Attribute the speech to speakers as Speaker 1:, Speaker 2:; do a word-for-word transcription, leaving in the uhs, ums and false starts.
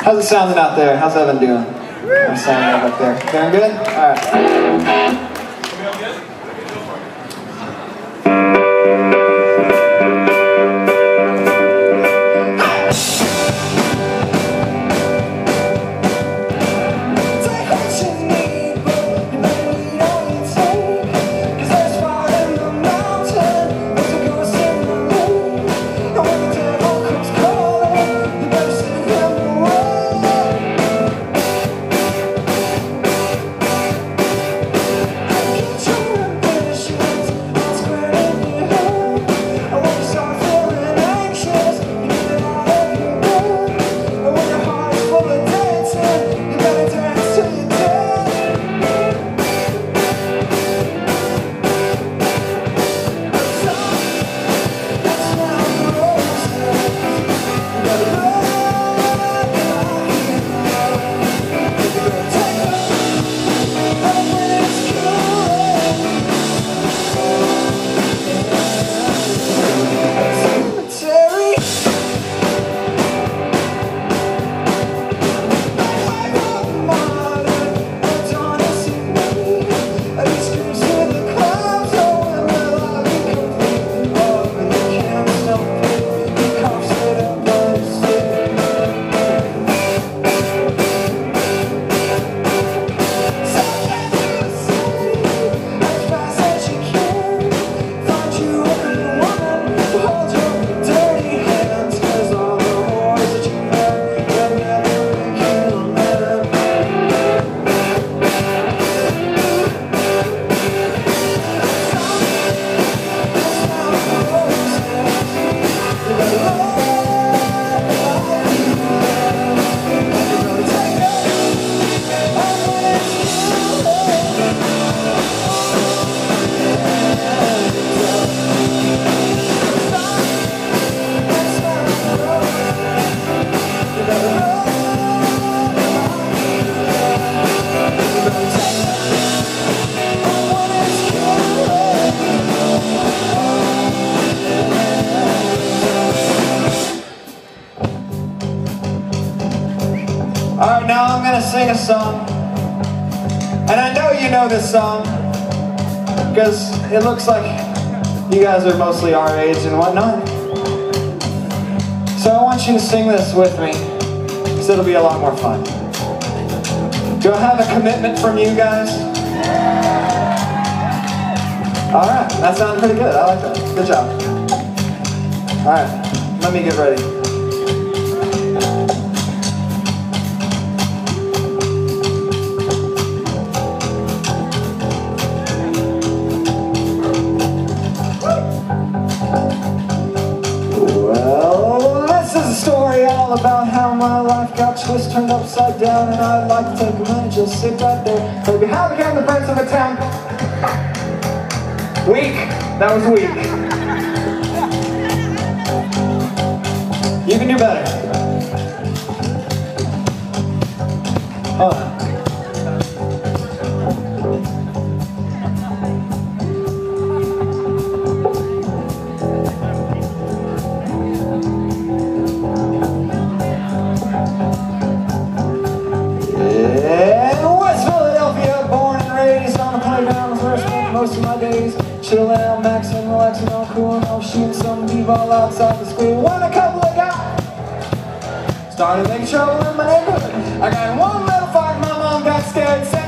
Speaker 1: How's it sounding out there? How's Evan doing? I'm sounding up there. Doing good? Alright. Alright, now I'm going to sing a song. And I know you know this song, because it looks like you guys are mostly our age and whatnot. So I want you to sing this with me, because it'll be a lot more fun. Do I have a commitment from you guys? Alright, that sounds pretty good. I like that. Good job. Alright, let me get ready. About how my life got twisted, turned upside down, and I'd like to take a minute, just sit right there. Baby, how I became the prince of a town. Weak. That was weak. You can do better. Oh. Most of my days, chilling out, maxing, relaxing, all cool, and all shooting some b-ball outside the school. When a couple of guys started making trouble in my neighborhood, I got in one little fight, my mom got scared, said,